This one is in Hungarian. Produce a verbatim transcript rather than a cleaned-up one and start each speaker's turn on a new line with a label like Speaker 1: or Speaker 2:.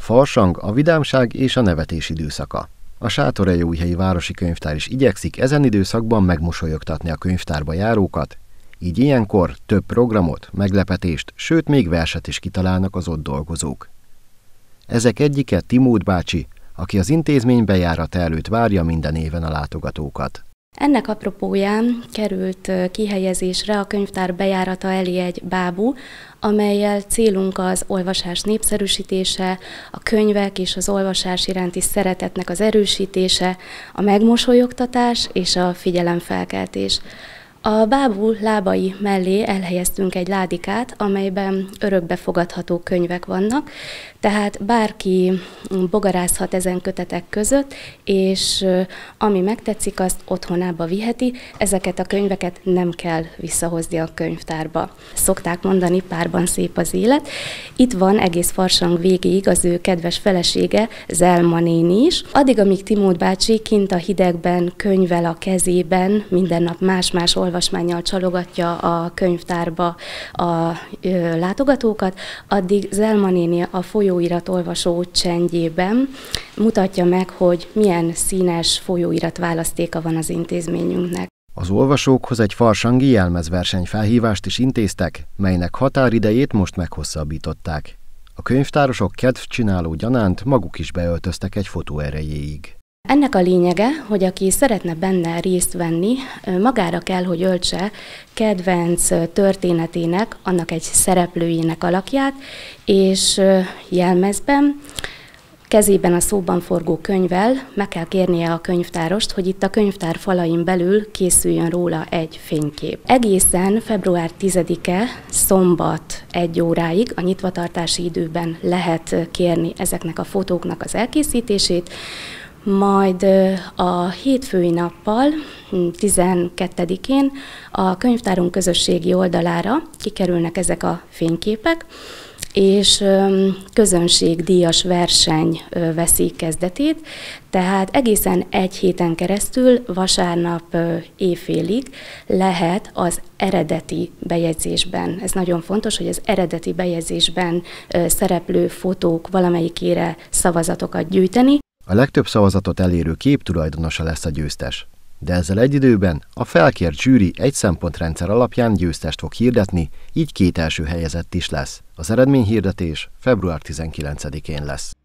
Speaker 1: farsang, a vidámság és a nevetés időszaka. A Sátoraljaújhelyi Városi Könyvtár is igyekszik ezen időszakban megmosolyogtatni a könyvtárba járókat, így ilyenkor több programot, meglepetést, sőt még verset is kitalálnak az ott dolgozók. Ezek egyike Timót bácsi, aki az intézmény bejárata előtt várja minden éven a látogatókat.
Speaker 2: Ennek apropóján került kihelyezésre a könyvtár bejárata elé egy bábú, amellyel célunk az olvasás népszerűsítése, a könyvek és az olvasás iránti szeretetnek az erősítése, a megmosolyogtatás és a figyelemfelkeltés. A bábú lábai mellé elhelyeztünk egy ládikát, amelyben örökbefogadható könyvek vannak, tehát bárki bogarázhat ezen kötetek között, és ami megtetszik, azt otthonába viheti, ezeket a könyveket nem kell visszahozni a könyvtárba. Szokták mondani, párban szép az élet. Itt van egész farsang végéig az ő kedves felesége, Zelma néni is. Addig, amíg Timót bácsi kint a hidegben, könyvvel a kezében, minden nap más-más olvasmánnyal csalogatja a könyvtárba a ö, látogatókat, addig Zelma néni a folyóirat olvasó csendjében mutatja meg, hogy milyen színes folyóirat választéka van az intézményünknek.
Speaker 1: Az olvasókhoz egy farsangi jelmezverseny felhívást is intéztek, melynek határidejét most meghosszabbították. A könyvtárosok kedvcsináló gyanánt maguk is beöltöztek egy fotó erejéig.
Speaker 2: Ennek a lényege, hogy aki szeretne benne részt venni, magára kell, hogy öltse kedvenc történetének, annak egy szereplőjének alakját, és jelmezben, kezében a szóban forgó könyvvel meg kell kérnie a könyvtárost, hogy itt a könyvtár falain belül készüljön róla egy fénykép. Egészen február tizedike szombat egy óráig a nyitvatartási időben lehet kérni ezeknek a fotóknak az elkészítését, majd a hétfői nappal, tizenkettedikén a könyvtárunk közösségi oldalára kikerülnek ezek a fényképek, és közönségdíjas verseny veszi kezdetét, tehát egészen egy héten keresztül, vasárnap éjfélig lehet az eredeti bejegyzésben, ez nagyon fontos, hogy az eredeti bejegyzésben szereplő fotók valamelyikére szavazatokat gyűjteni.
Speaker 1: A legtöbb szavazatot elérő kép tulajdonosa lesz a győztes. De ezzel egy időben a felkért zsűri egy szempontrendszer alapján győztest fog hirdetni, így két első helyezett is lesz. Az eredményhirdetés február tizenkilencedikén lesz.